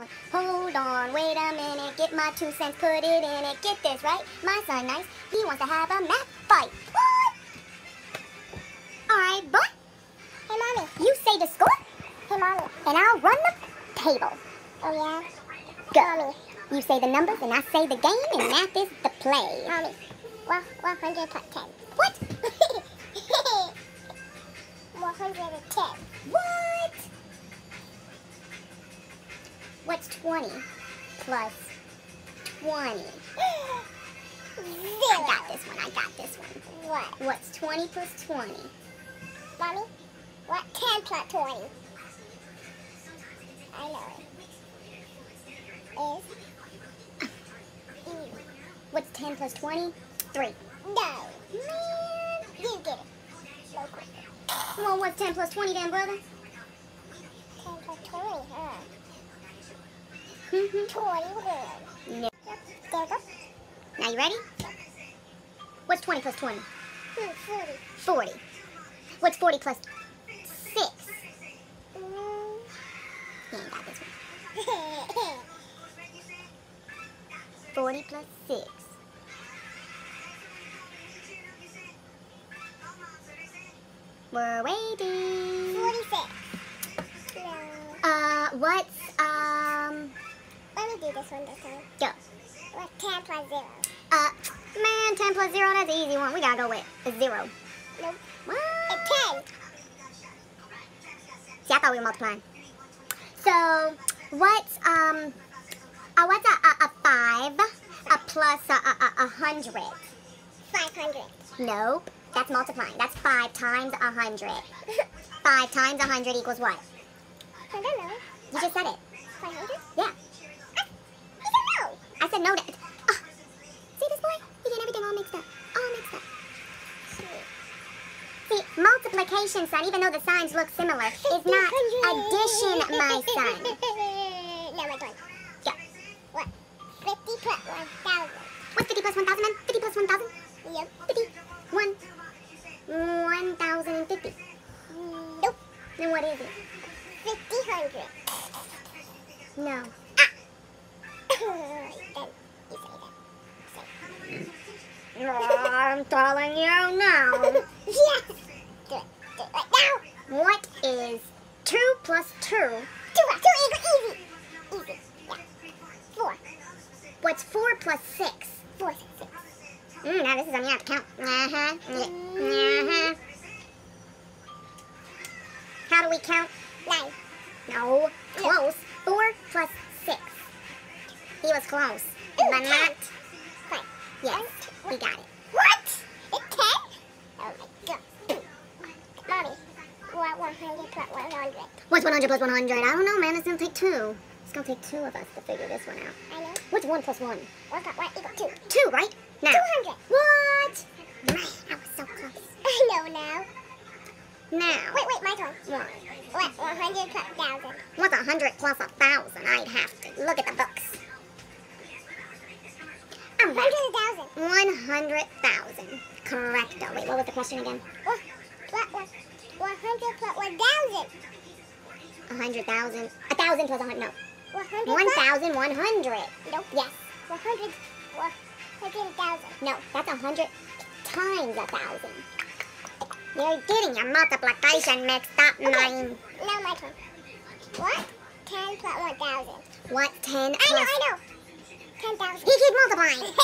Hold on, wait a minute, get my 2 cents, put it in it. Get this right, my son nice, he wants to have a math fight. What? Alright, boy. Hey, Mommy. You say the score, Hey, Mommy. and I'll run the table. Oh, yeah? Go. Mommy. You say the numbers, and I say the game, and math is the play. Mommy. 100 plus 10. What? 110. What? What's 20 plus 20? Zero. I got this one. What? What's 20 plus 20? Mommy? What? 10 plus 20. I know it. Is easy. What's 10 plus 20? 3. No. Man. You get it. No quicker. Well, what's 10 plus 20 then, brother? 10 plus 20, huh? Mm-hmm. 21. No. There you go. Now you ready? What's 20 plus 20? 40. 40. What's 40 plus 6? He ain't got this one. 40 plus 6. We're waiting. 46. No. What's, Let me do this one this time. go. What's 10 plus 0? Man, 10 plus 0, that's an easy one. We gotta go with a 0. Nope. What? It's 10. See, I thought we were multiplying. So, what's a 5 plus 100? 500. Nope. That's multiplying. That's 5 times 100. 5 times 100 equals what? I don't know. You just said it. 500? Yeah. You don't know. I said no. See this boy? He getting everything all mixed up. All mixed up. See, multiplication, son, even though the signs look similar, is not addition, my son. No, my turn. Go. What? 50 plus 1,000. What's 50 plus 1,000 then? 50 plus 1,000? Yep. 50. 1,050. Nope. Then what is it? 5,000. No. Then you say that. I'm telling you now. Yes. Do it. Do it right now. What is 2 plus 2? 2 plus 2 equals easy. Easy. Yeah. 4. What's 4 plus 6? 4 plus 6. Now this is on you have to count. How do we count? 9. No. Close. 4 plus 6. He was close. Ooh, But 10. not. Fine. Yes. We got it. What? It's 10? Oh my god. Mommy, what 100 plus 100? What's 100 plus 100? I don't know, man. It's going to take 2. It's going to take 2 of us to figure this one out. I know. What's 1 plus 1? 1 plus 1 equals 2. 2, right? Now. 200. What? Man, I was so close. I know now. Now. Wait, my turn. What? What? 100 plus 1,000. What's 100 plus 1,000? I'd have to look at the books. I'm back. 100,000. 100,000. Correcto. Wait, what was the question again? What? 100 plus 1,000. 100,000. 1,000 plus 100. No. 100 1,100. Nope. Yes. 100,000. No, that's 100 times 1,000. You're getting your multiplication mixed up, mine. Now my turn. What? 10 plus 1,000. What? 10 plus... I know. 10,000. He keeps multiplying.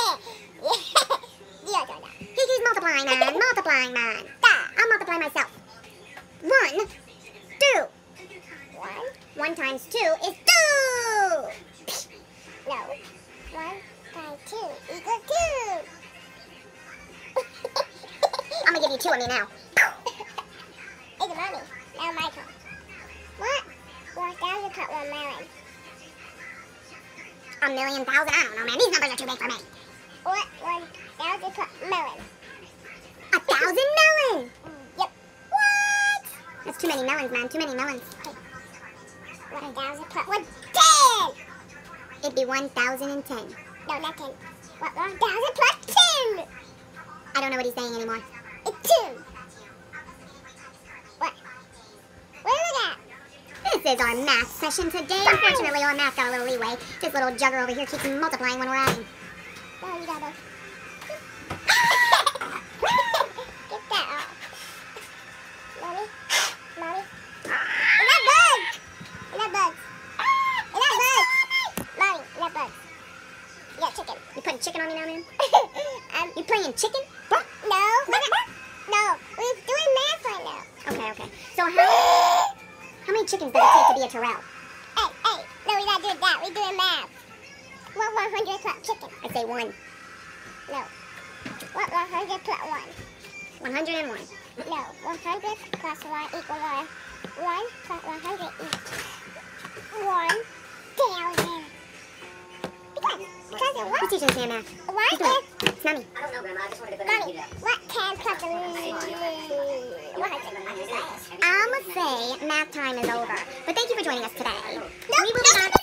Yeah, no. He keeps multiplying, man. Multiplying, man. I'll multiply myself. 1, 2. 1? 1 times 2 is 2. No. 1 times 2 equals 2. I'm going to give you 2 of me now. It's Mommy. Now my turn. What? 1,000 plus 1 million. A million thousand? I don't know, man. These numbers are too big for me. What? 1,000 plus million. 1,000 melons? Yep. What? That's too many melons, man. Too many melons. 1,000 plus 110. It'd be 1,010. No, not 10. What? 1,000 plus 10. I don't know what he's saying anymore. It's 2. What? What is that? It's This is our math session today. Unfortunately, our math got a little leeway. This little jugger over here keeps multiplying when we're adding. Oh, you gotta. Get that off. Mommy? Mommy? Is that bugs? Is that bugs? Is that bugs? Mommy, is that bugs? Yeah, chicken. You putting chicken on me now, man? You playing chicken? No. No. We're doing math right now. Okay. So how many chickens does it take to be a Rell? Hey. No, we're not doing that. We're doing math. What 100 plus chicken? I'd say 1. No. What 100 plus 1? 101. No. 100 plus 1 equals 1. 1 plus 100 equals 1,000. Because what? Who's teaching this man math? What Who's doing is... it? It's not me. I don't know, Grandma. I just wanted to go down and Mommy, do that. what 10 plus 100? I'm going to say math time is over. But thank you for joining us today. No, We will be back